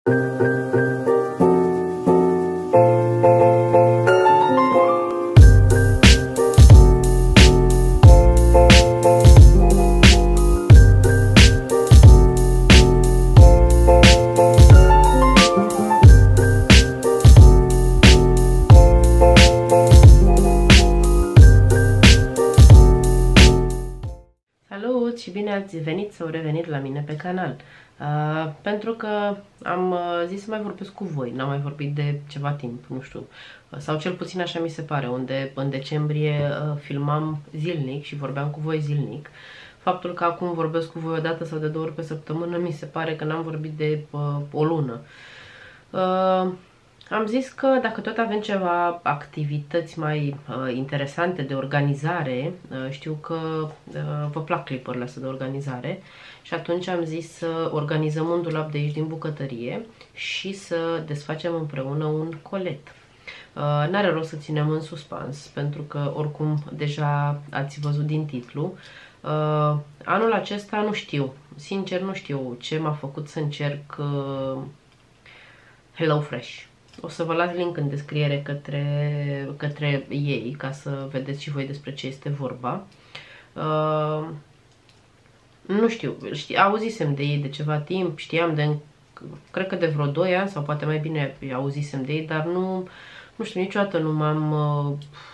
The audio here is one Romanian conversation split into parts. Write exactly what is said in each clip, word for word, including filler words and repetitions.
Și bine ați venit sau revenit la mine pe canal. Uh, pentru că am uh, zis să mai vorbesc cu voi, n-am mai vorbit de ceva timp, nu știu, uh, sau cel puțin așa mi se pare, unde în decembrie uh, filmam zilnic și vorbeam cu voi zilnic. Faptul că acum vorbesc cu voi o dată sau de două ori pe săptămână, mi se pare că n-am vorbit de uh, o lună. Uh, Am zis că dacă tot avem ceva activități mai uh, interesante de organizare, uh, știu că uh, vă plac clipurile astea de organizare, și atunci am zis să organizăm un dulap de aici din bucătărie și să desfacem împreună un colet. Uh, N-are rost să ținem în suspans, pentru că oricum deja ați văzut din titlu. Uh, anul acesta nu știu, sincer nu știu ce m-a făcut să încerc uh, HelloFresh. O să vă las link în descriere către, către ei, ca să vedeți și voi despre ce este vorba. Uh, nu știu, știi, auzisem de ei de ceva timp, știam de, cred că de vreo doi ani sau poate mai bine auzisem de ei, dar nu, nu știu, niciodată nu m-am uh,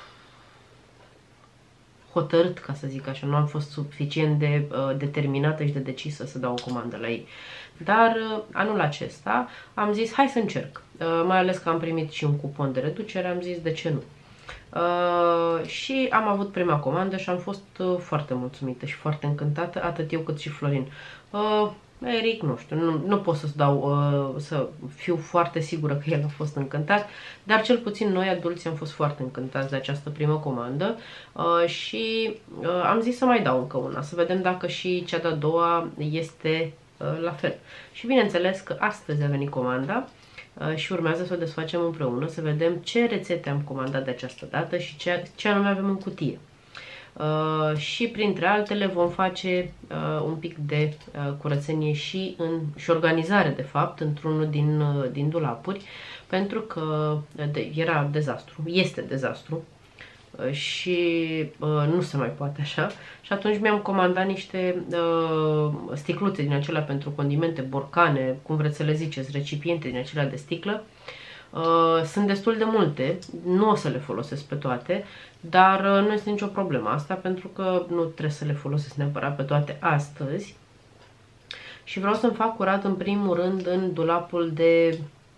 hotărât, ca să zic așa, nu am fost suficient de uh, determinată și de decisă să dau o comandă la ei. Dar uh, anul acesta am zis hai să încerc, uh, mai ales că am primit și un cupon de reducere, am zis de ce nu. Uh, și am avut prima comandă și am fost uh, foarte mulțumită și foarte încântată, atât eu cât și Florin. Uh, Eric, nu știu, nu, nu pot să-ți dau, uh, să fiu foarte sigură că el a fost încântat, dar cel puțin noi adulți am fost foarte încântați de această primă comandă uh, și uh, am zis să mai dau încă una, să vedem dacă și cea de-a doua este uh, la fel. Și bineînțeles că astăzi a venit comanda uh, și urmează să o desfacem împreună, să vedem ce rețete am comandat de această dată și ce, ce anume avem în cutie. Uh, și printre altele vom face uh, un pic de uh, curățenie și, în, și organizare de fapt într-unul din, uh, din dulapuri, pentru că de, era dezastru, este dezastru uh, și uh, nu se mai poate așa, și atunci mi-am comandat niște uh, sticluțe din acelea pentru condimente, borcane, cum vreți să le ziceți, recipiente din acelea de sticlă. Uh, sunt destul de multe, nu o să le folosesc pe toate, dar uh, nu este nicio problemă asta, pentru că nu trebuie să le folosesc neapărat pe toate astăzi. Și vreau să-mi fac curat în primul rând în dulapul de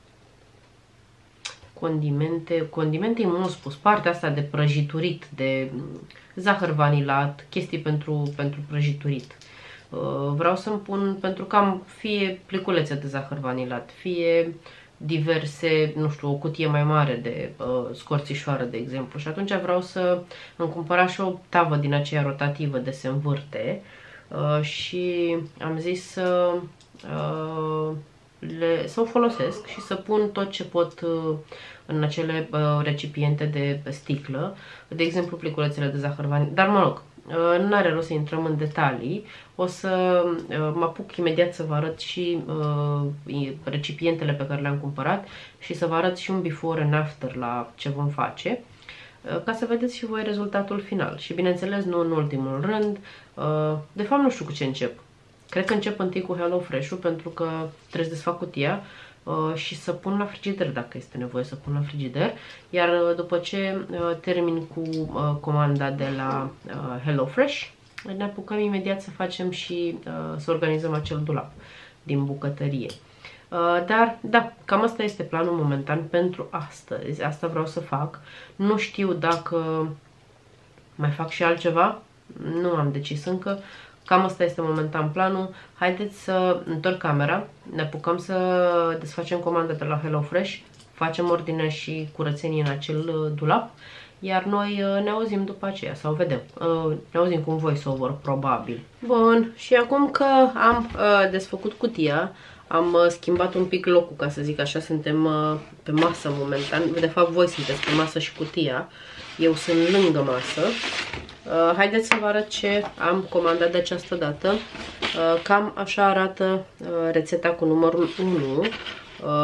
condimente, condimente e mult spus, partea asta de prăjiturit, de zahăr vanilat, chestii pentru, pentru prăjiturit. Uh, vreau să-mi pun, pentru că am fie pliculețe de zahăr vanilat, fie diverse, nu știu, o cutie mai mare de uh, scorțișoară, de exemplu. Și atunci vreau să îmi cumpăra și o tavă din aceea rotativă de se învârte uh, și am zis să, uh, le, să o folosesc și să pun tot ce pot uh, în acele uh, recipiente de sticlă, de exemplu pliculețele de zahăr vanilat, dar mă rog, nu are rost să intrăm în detalii, o să uh, mă apuc imediat să vă arăt și uh, recipientele pe care le-am cumpărat și să vă arăt și un before and after la ce vom face, uh, ca să vedeți și voi rezultatul final. Și bineînțeles, nu în ultimul rând, uh, de fapt nu știu cu ce încep. Cred că încep întâi cu HelloFresh-ul, pentru că trebuie să desfac cutia uh, și să pun la frigider dacă este nevoie să pun la frigider. Iar uh, după ce uh, termin cu uh, comanda de la uh, HelloFresh, ne apucăm imediat să facem și uh, să organizăm acel dulap din bucătărie. Uh, dar, da, cam asta este planul momentan pentru astăzi. Asta vreau să fac. Nu știu dacă mai fac și altceva. Nu am decis încă. Cam asta este momentan planul. Haideți să întorc camera, ne apucăm să desfacem comanda de la HelloFresh, facem ordine și curățenie în acel dulap, iar noi ne auzim după aceea, sau vedem. Ne auzim cu un voice-over, probabil. Bun, și acum că am desfăcut cutia, am schimbat un pic locul, ca să zic așa, suntem pe masă momentan. De fapt, voi sunteți pe masă și cutia. Eu sunt lângă masă. Uh, haideți să vă arăt ce am comandat de această dată. Uh, cam așa arată uh, rețeta cu numărul unu. Uh,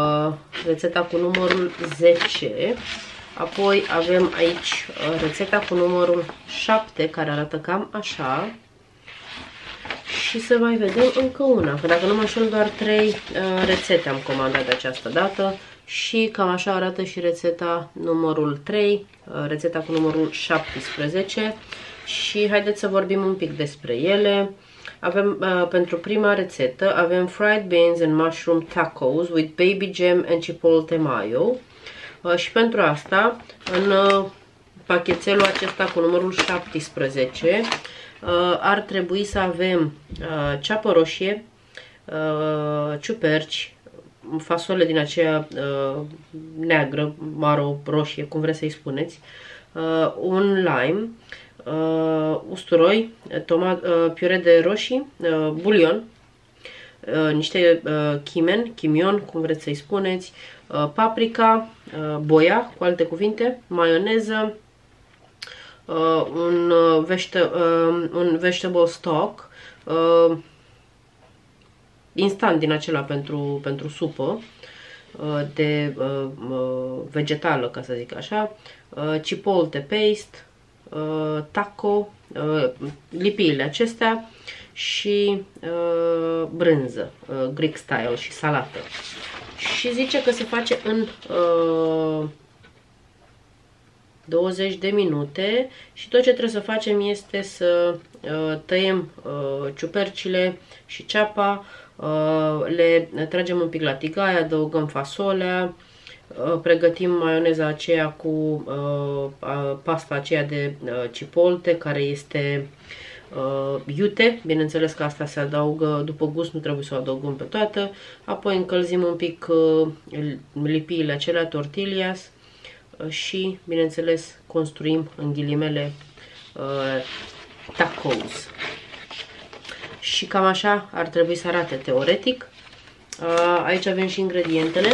rețeta cu numărul zece. Apoi avem aici rețeta cu numărul șapte, care arată cam așa. Și să mai vedem încă una, că dacă nu mă înșel, doar trei uh, rețete am comandat de această dată. Și cam așa arată și rețeta numărul trei, uh, rețeta cu numărul șaptesprezece. Și haideți să vorbim un pic despre ele. Avem, uh, pentru prima rețetă, avem fried beans and mushroom tacos with baby gem and chipotle mayo. Uh, și pentru asta, în uh, pachetelul acesta cu numărul șaptesprezece, uh, ar trebui să avem uh, ceapă roșie, uh, ciuperci, fasole din aceea uh, neagră, maro, roșie, cum vreți să-i spuneți, uh, un lime, uh, usturoi, tomat, uh, piure de roșii, uh, bulion, uh, niște uh, chimen, chimion, cum vreți să-i spuneți, uh, paprika, uh, boia, cu alte cuvinte, maioneză, uh, un, uh, vește, uh, un vegetable stock, uh, instant din acela pentru, pentru supă, uh, de uh, uh, vegetală, ca să zic așa, uh, chipotle paste, uh, taco, uh, lipiile acestea și uh, brânză, uh, Greek style, și salată. Și zice că se face în uh, douăzeci de minute și tot ce trebuie să facem este să uh, tăiem uh, ciupercile și ceapa, uh, le tragem un pic la tigaie, adăugăm fasolea, uh, pregătim maioneza aceea cu uh, pasta aceea de uh, chipotle, care este uh, iute, bineînțeles că asta se adaugă după gust, nu trebuie să o adăugăm pe toată. Apoi încălzim un pic uh, lipiile acelea, tortillas, și, bineînțeles, construim în ghilimele uh, tacos. Și cam așa ar trebui să arate teoretic. Uh, aici avem și ingredientele.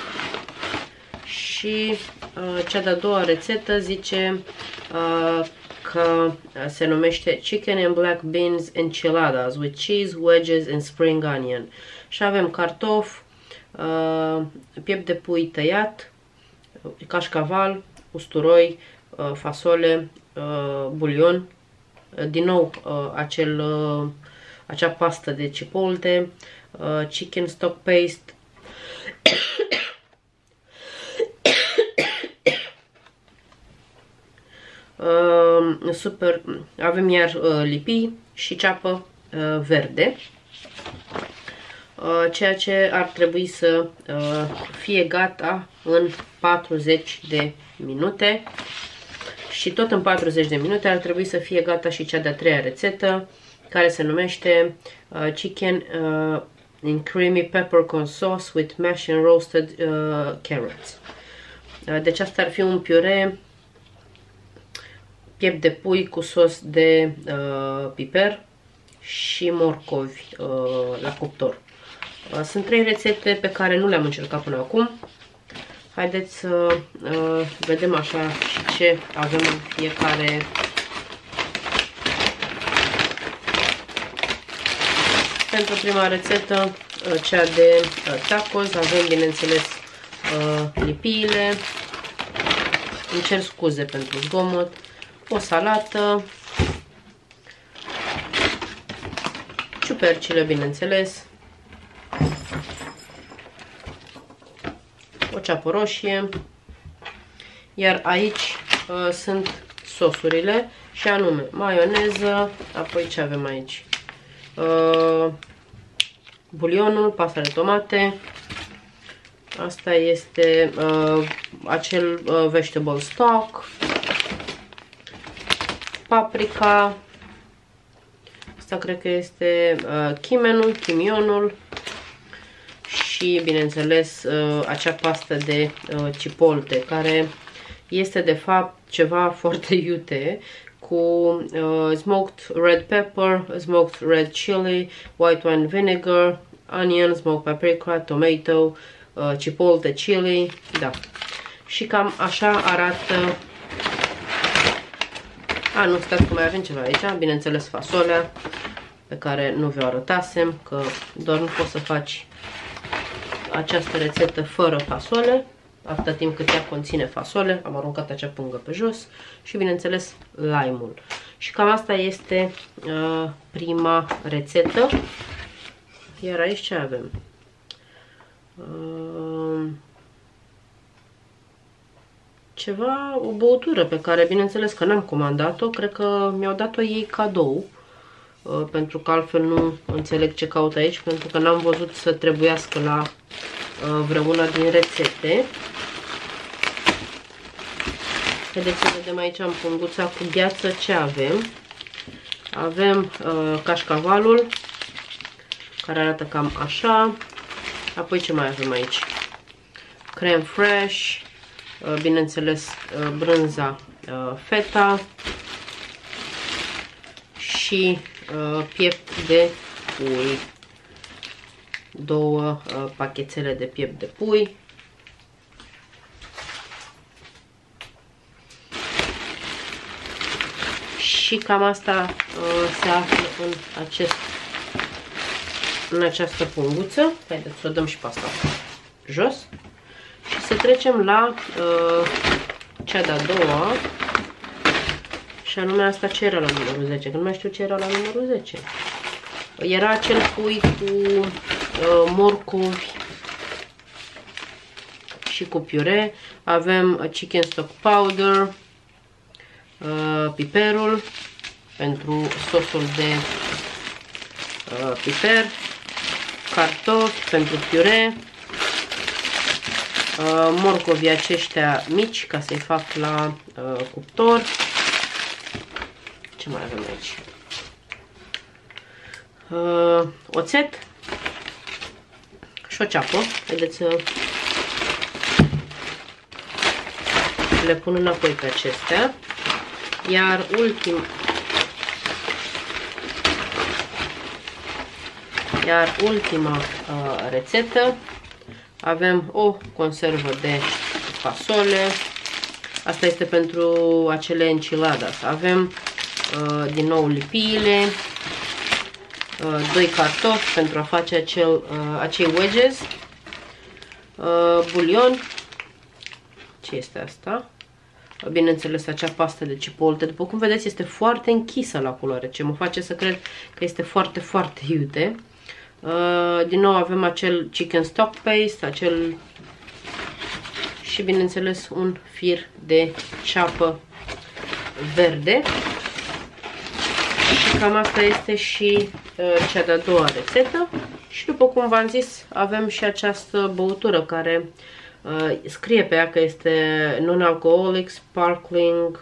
Și uh, cea de-a doua rețetă zice uh, că se numește Chicken and Black Beans Enchiladas with cheese, wedges and spring onion. Și avem cartofi, uh, piept de pui tăiat, cașcaval, usturoi, fasole, bulion, din nou acel, acea pastă de chipotle, chicken stock paste, super, avem iar lipii și ceapă verde. Ceea ce ar trebui să fie gata în patruzeci de minute. Și tot în patruzeci de minute ar trebui să fie gata și cea de-a treia rețetă, care se numește Chicken in Creamy Peppercorn Sauce with Mashed and Roasted Carrots. Deci asta ar fi un piure, piept de pui cu sos de piper și morcovi la cuptor. Sunt trei rețete pe care nu le-am încercat până acum. Haideți să uh, vedem așa și ce avem în fiecare. Pentru prima rețetă, uh, cea de uh, tacos, avem, bineînțeles, uh, lipiile. Îmi cer scuze pentru zgomot. O salată. Ciupercile, bineînțeles. O ceapă roșie, iar aici uh, sunt sosurile, și anume maioneză, apoi ce avem aici? Uh, bulionul, pasta de tomate, asta este uh, acel uh, vegetable stock, paprika, asta cred că este uh, chimenul, chimionul, și, bineînțeles, acea pastă de chipotle, care este, de fapt, ceva foarte iute, cu smoked red pepper, smoked red chili, white wine vinegar, onion, smoked paprika, tomato, chipotle chili, da. Și cam așa arată. A, nu, stați că mai avem ceva aici, bineînțeles, fasolea, pe care nu vi-o arătasem, că doar nu poți să faci această rețetă fără fasole. Atâta timp cât ea conține fasole, am aruncat acea pungă pe jos și, bineînțeles, lime-ul. Și cam asta este uh, prima rețetă. Iar aici ce avem? Uh, ceva, o băutură pe care, bineînțeles că n-am comandat-o, cred că mi-au dat-o ei cadou. Uh, pentru că altfel nu înțeleg ce caut aici, pentru că n-am văzut să trebuiască la uh, vreuna din rețete. Haideți să vedem aici în punguța cu gheață ce avem. Avem uh, cașcavalul, care arată cam așa. Apoi ce mai avem aici? Creme fresh, uh, bineînțeles uh, brânza uh, feta și uh, piept de pui. Două uh, pachetele de piept de pui. Și cam asta uh, se află în, acest, în această punguță. Haideți să o dăm și pe asta jos. Și să trecem la uh, cea de-a doua. Și anume asta ce era la numărul zece. Că nu mai știu ce era la numărul zece. Era acel pui cu uh, morcovi și cu piure. Avem chicken stock powder. Uh, piperul pentru sosul de uh, piper, cartofi pentru piure, uh, morcovii aceștia mici ca să-i fac la uh, cuptor. Ce mai avem aici? Uh, oțet și o ceapă. Haideți să le pun înapoi pe acestea. Iar ultim, iar ultima uh, rețetă, avem o conservă de fasole. Asta este pentru acele enchiladas. Avem uh, din nou lipiile, uh, doi cartofi pentru a face acel, uh, acei wedges, uh, bulion. Ce este asta? Bineînțeles, acea pastă de cipolte, după cum vedeți, este foarte închisă la culoare, ce mă face să cred că este foarte, foarte iute. Din nou avem acel chicken stock paste, acel și, bineînțeles, un fir de ceapă verde. Și cam asta este și cea de-a doua rețetă. Și, după cum v-am zis, avem și această băutură care Uh, scrie pe ea că este non-alcoholic, sparkling,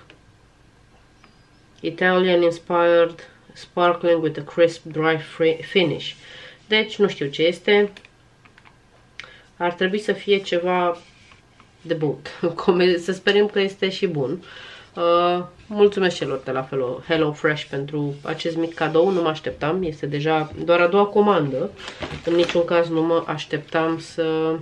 Italian inspired, sparkling with a crisp, dry finish. Deci nu știu ce este. Ar trebui să fie ceva de bun. Să sperăm că este și bun. Uh, mulțumesc celor de la Hello Fresh pentru acest mic cadou. Nu mă așteptam. Este deja doar a doua comandă. În niciun caz nu mă așteptam să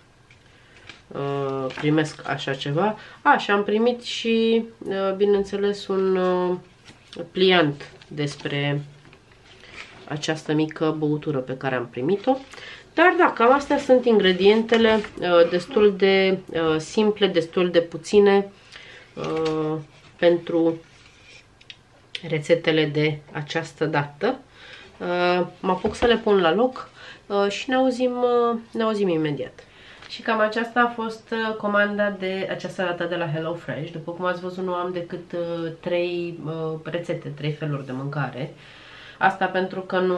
Uh, primesc așa ceva. A, și am primit și, uh, bineînțeles, un uh, pliant despre această mică băutură pe care am primit-o. Dar da, cam astea sunt ingredientele uh, destul de uh, simple, destul de puține uh, pentru rețetele de această dată. Uh, mă apuc să le pun la loc uh, și ne auzim, uh, ne auzim imediat. Și cam aceasta a fost comanda de această dată de la Hello Fresh. După cum ați văzut, nu am decât uh, trei uh, rețete, trei feluri de mâncare. Asta pentru că nu,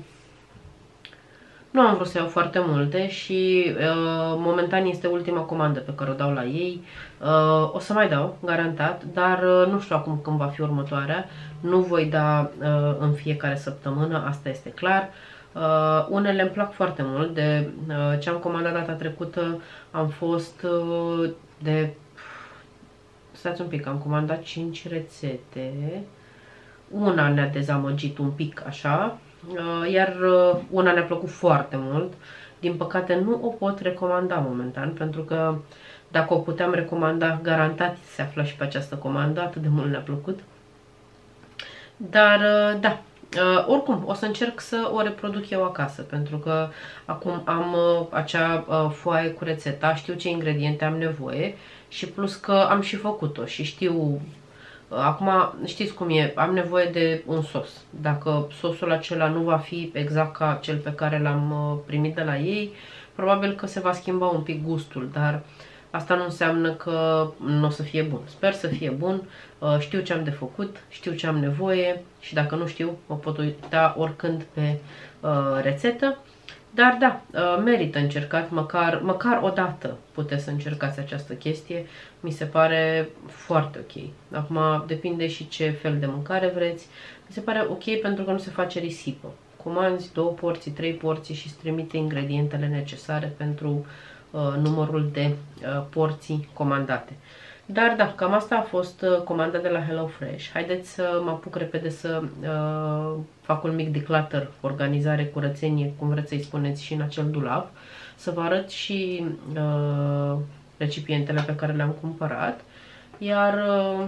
nu am vrut să iau foarte multe și uh, momentan este ultima comandă pe care o dau la ei. Uh, o să mai dau, garantat, dar uh, nu știu acum când va fi următoarea. Nu voi da uh, în fiecare săptămână, asta este clar. Uh, unele îmi plac foarte mult. De uh, ce am comandat data trecută am fost uh, de... Stați un pic, am comandat cinci rețete. Una ne-a dezamăgit un pic așa, uh, iar uh, una ne-a plăcut foarte mult. Din păcate nu o pot recomanda momentan, pentru că dacă o puteam recomanda, garantat se află și pe această comandă, atât de mult ne-a plăcut. Dar uh, da, Uh, oricum, o să încerc să o reproduc eu acasă, pentru că acum am uh, acea uh, foaie cu rețeta, știu ce ingrediente am nevoie și plus că am și făcut-o și știu. Uh, acum, știți cum e, am nevoie de un sos. Dacă sosul acela nu va fi exact ca cel pe care l-am uh, primit de la ei, probabil că se va schimba un pic gustul, dar asta nu înseamnă că nu o să fie bun. Sper să fie bun, știu ce am de făcut, știu ce am nevoie și dacă nu știu, mă pot uita oricând pe rețetă. Dar da, merită încercat, măcar, măcar o dată puteți să încercați această chestie. Mi se pare foarte ok. Acum depinde și ce fel de mâncare vreți. Mi se pare ok pentru că nu se face risipă. Comanzi două porții, trei porții și îți trimite ingredientele necesare pentru uh, numărul de uh, porții comandate. Dar da, cam asta a fost uh, comanda de la HelloFresh. Haideți să mă apuc repede să uh, fac un mic declutter, organizare, curățenie, cum vreți să-i spuneți, și în acel dulap. Să vă arăt și uh, recipientele pe care le-am cumpărat. Iar uh,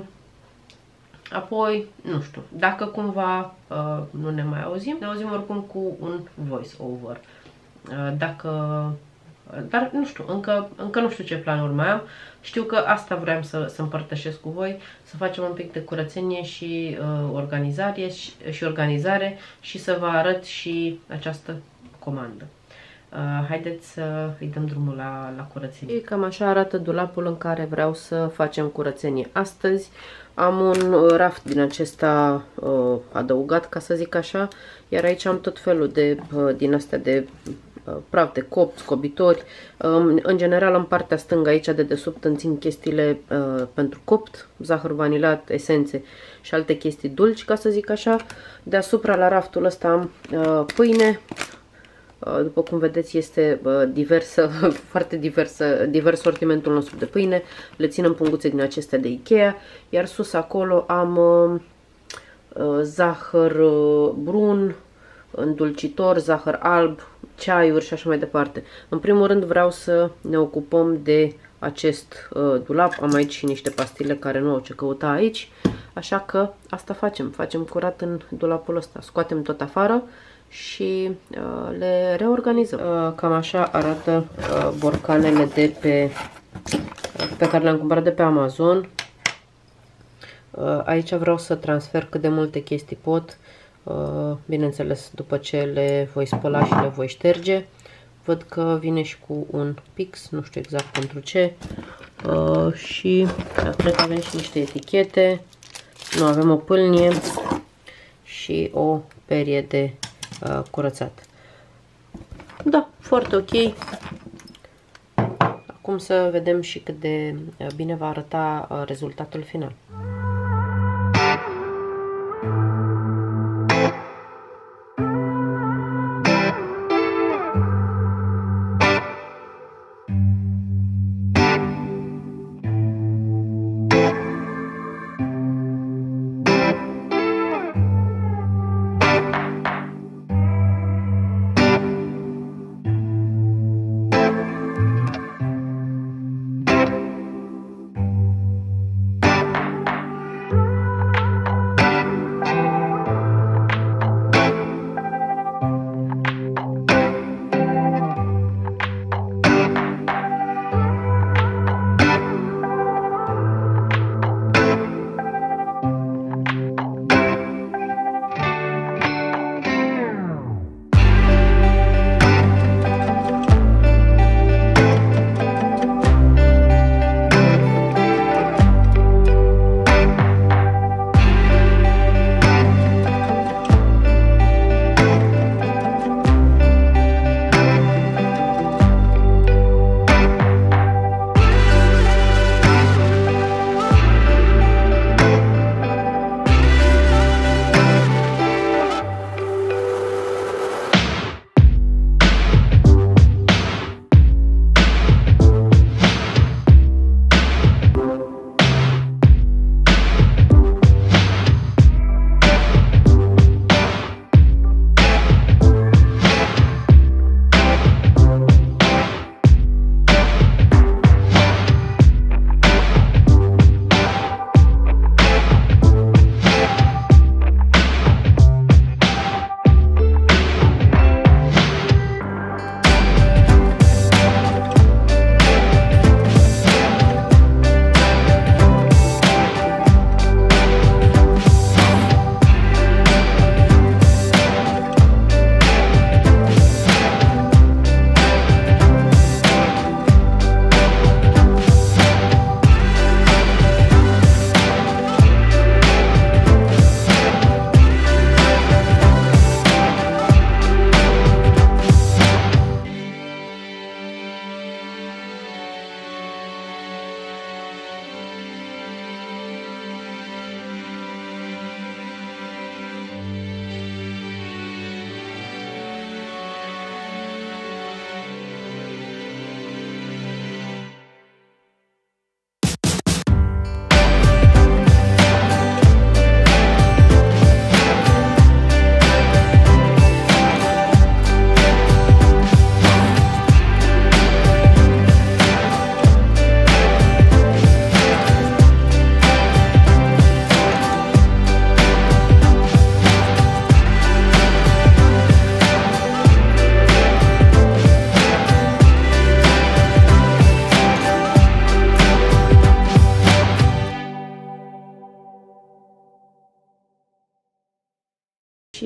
apoi, nu știu, dacă cumva uh, nu ne mai auzim, ne auzim oricum cu un voice-over. Uh, dacă... Dar nu știu, încă, încă nu știu ce planuri mai am. Știu că asta vreau să, să împărtășesc cu voi, să facem un pic de curățenie și uh, organizare, și, și organizare și să vă arăt și această comandă. Uh, haideți să îi dăm drumul la, la curățenie. Cam așa arată dulapul în care vreau să facem curățenie astăzi. Am un raft din acesta uh, adăugat, ca să zic așa, iar aici am tot felul de uh, din astea de uh, praf de copt, scobitori. Um, în general, în partea stângă, aici de desubt, îmi țin chestiile uh, pentru copt, zahăr vanilat, esențe și alte chestii dulci, ca să zic așa. Deasupra, la raftul ăsta, am uh, pâine. După cum vedeți, este diversă, foarte diversă, divers sortimentul nostru de pâine. Le țin în punguțe din acestea de Ikea. Iar sus acolo am uh, zahăr brun, îndulcitor, zahăr alb, ceaiuri și așa mai departe. În primul rând vreau să ne ocupăm de acest uh, dulap. Am aici și niște pastile care nu au ce căuta aici. Așa că asta facem. Facem curat în dulapul ăsta. Scoatem tot afară și uh, le reorganizăm. Uh, cam așa arată uh, borcanele de pe, uh, pe care le-am cumpărat de pe Amazon. Uh, aici vreau să transfer cât de multe chestii pot. Uh, bineînțeles, după ce le voi spăla și le voi șterge. Văd că vine și cu un pix, nu știu exact pentru ce. Uh, și uh, cred că avem și niște etichete. Nu, avem o pâlnie și o perie de uh, curățat. Da, foarte ok. Acum să vedem și cât de bine va arăta uh, rezultatul final.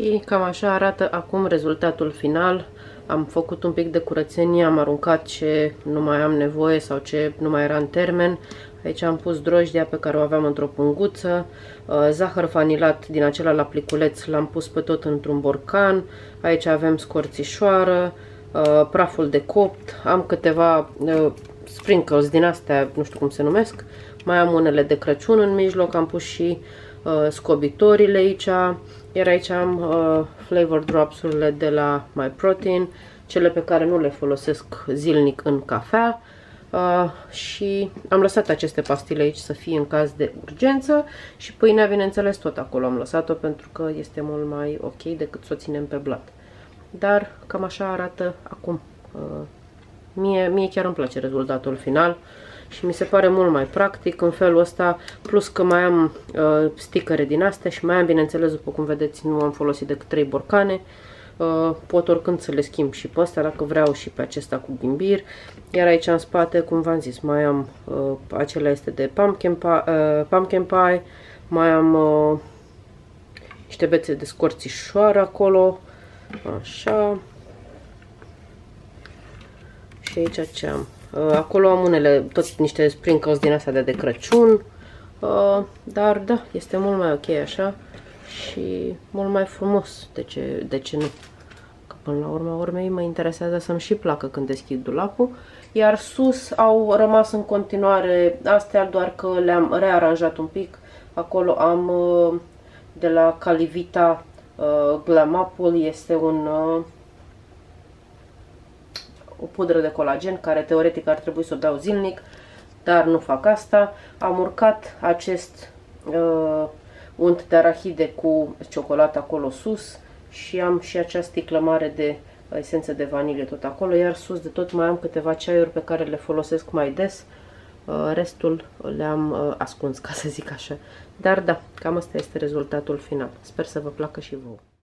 Și cam așa arată acum rezultatul final. Am făcut un pic de curățenie, am aruncat ce nu mai am nevoie sau ce nu mai era în termen. Aici am pus drojdia pe care o aveam într-o punguță, zahăr vanilat din acela la pliculeț, l-am pus pe tot într-un borcan. Aici avem scorțișoară, praful de copt, am câteva sprinkles din astea, nu știu cum se numesc. Mai am unele de Crăciun în mijloc, am pus și scobitorile aici. Iar aici am flavor drops-urile de la MyProtein, cele pe care nu le folosesc zilnic în cafea. Uh, și am lăsat aceste pastile aici să fie în caz de urgență și pâinea, bineînțeles, tot acolo am lăsat-o pentru că este mult mai ok decât să o ținem pe blat. Dar cam așa arată acum. Uh, mie, mie chiar îmi place rezultatul final și mi se pare mult mai practic în felul ăsta, plus că mai am uh, stickere din astea și mai am, bineînțeles, după cum vedeți, nu am folosit decât trei borcane. Uh, pot oricând să le schimb și pe astea dacă vreau și pe acesta cu ghimbir. Iar aici în spate, cum v-am zis, mai am uh, acela este de pumpkin pie, uh, pumpkin pie, mai am uh, niște bețe de scorțișoară acolo, așa. Și aici ce am? Uh, acolo am unele, tot niște sprinkles din astea de, de Crăciun, uh, dar da, este mult mai ok așa și mult mai frumos, de ce, de ce nu? Că până la urma urmei mă interesează să-mi și placă când deschid dulapul. Iar sus au rămas în continuare astea, doar că le-am rearanjat un pic. Acolo am de la Calivita Glam Apple, este un, o pudră de colagen care teoretic ar trebui să o beau zilnic, dar nu fac asta. Am urcat acest uh, unt de arahide cu ciocolată acolo sus și am și acea sticlă mare de esență de vanilie tot acolo, iar sus de tot mai am câteva ceaiuri pe care le folosesc mai des. Restul le-am ascuns, ca să zic așa. Dar da, cam asta este rezultatul final. Sper să vă placă și vouă.